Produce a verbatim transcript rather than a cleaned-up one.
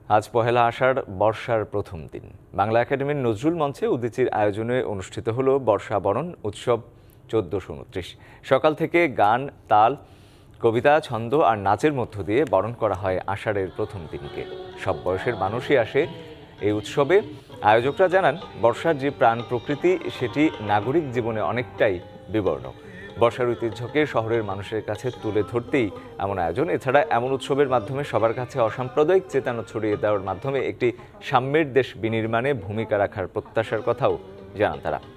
আজ পহেলা আষাঢ়, বর্ষার প্রথম দিন। বাংলা একাডেমির নজরুল মঞ্চে উদীচীর আয়োজনে অনুষ্ঠিত হলো বর্ষা বরণ উৎসব চোদ্দশো উনত্রিশ। সকাল থেকে গান, তাল, কবিতা, ছন্দ আর নাচের মধ্য দিয়ে বরণ করা হয় আষাঢ়ের প্রথম দিনকে। সব বয়সের মানুষই আসে এই উৎসবে। আয়োজকরা জানান, বর্ষার যে প্রাণ প্রকৃতি সেটি নাগরিক জীবনে অনেকটাই বিবর্ণ। বর্ষার ঐতিহ্যকে শহরের মানুষের কাছে তুলে ধরতেই এমন আয়োজন। এছাড়া এমন উৎসবের মাধ্যমে সবার কাছে অসাম্প্রদায়িক চেতনা ছড়িয়ে দেওয়ার মাধ্যমে একটি সাম্যের দেশ বিনির্মাণে ভূমিকা রাখার প্রত্যাশার কথাও জানান তারা।